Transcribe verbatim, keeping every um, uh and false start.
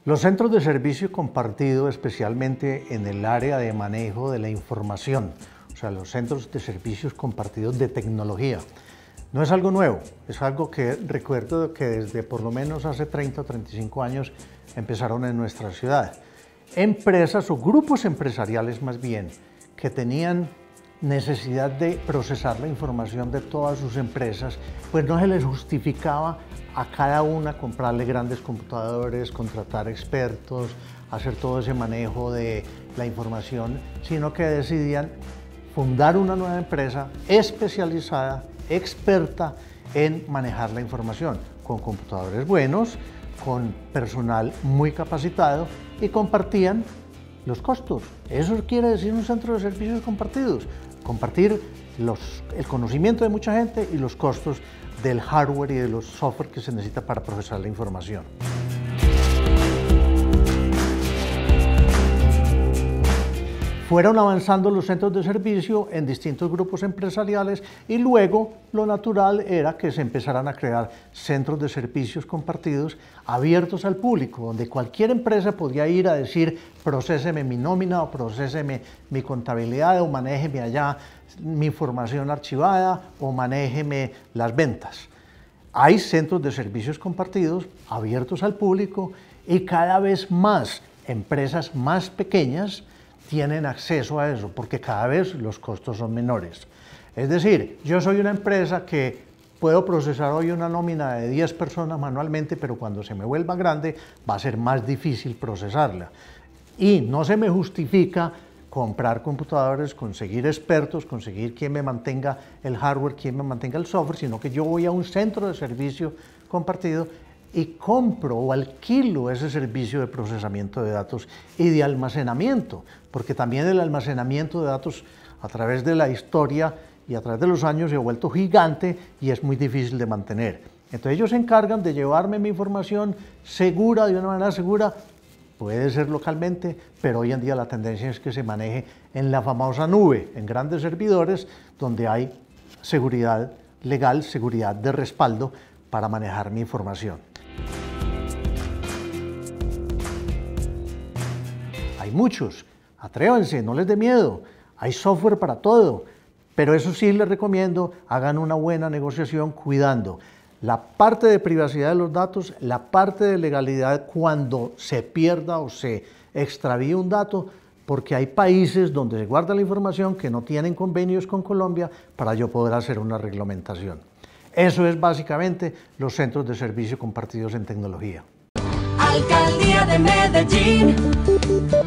Los centros de servicio compartido, especialmente en el área de manejo de la información, o sea, los centros de servicios compartidos de tecnología, no es algo nuevo, es algo que recuerdo que desde por lo menos hace treinta o treinta y cinco años empezaron en nuestra ciudad. Empresas o grupos empresariales más bien, que tenían necesidad de procesar la información de todas sus empresas, pues no se les justificaba a cada una comprarle grandes computadores, contratar expertos, hacer todo ese manejo de la información, sino que decidían fundar una nueva empresa especializada, experta en manejar la información, con computadores buenos, con personal muy capacitado, y compartían los costos. Eso quiere decir un centro de servicios compartidos. Compartir los, el conocimiento de mucha gente y los costos del hardware y de los software que se necesita para procesar la información. Fueron avanzando los centros de servicio en distintos grupos empresariales y luego lo natural era que se empezaran a crear centros de servicios compartidos abiertos al público, donde cualquier empresa podía ir a decir procéseme mi nómina o procéseme mi contabilidad o manéjeme allá mi información archivada o manéjeme las ventas. Hay centros de servicios compartidos abiertos al público y cada vez más empresas más pequeñas tienen acceso a eso, porque cada vez los costos son menores. Es decir, yo soy una empresa que puedo procesar hoy una nómina de diez personas manualmente, pero cuando se me vuelva grande va a ser más difícil procesarla. Y no se me justifica comprar computadores, conseguir expertos, conseguir quien me mantenga el hardware, quien me mantenga el software, sino que yo voy a un centro de servicio compartido y compro o alquilo ese servicio de procesamiento de datos y de almacenamiento, porque también el almacenamiento de datos a través de la historia y a través de los años se ha vuelto gigante y es muy difícil de mantener. Entonces ellos se encargan de llevarme mi información segura, de una manera segura, puede ser localmente, pero hoy en día la tendencia es que se maneje en la famosa nube, en grandes servidores donde hay seguridad legal, seguridad de respaldo para manejar mi información. Hay muchos, atrévanse, no les dé miedo, hay software para todo, pero eso sí les recomiendo, hagan una buena negociación cuidando la parte de privacidad de los datos, la parte de legalidad cuando se pierda o se extravíe un dato, porque hay países donde se guarda la información que no tienen convenios con Colombia para yo poder hacer una reglamentación. Eso es básicamente los centros de servicio compartidos en tecnología. Alcaldía de Medellín.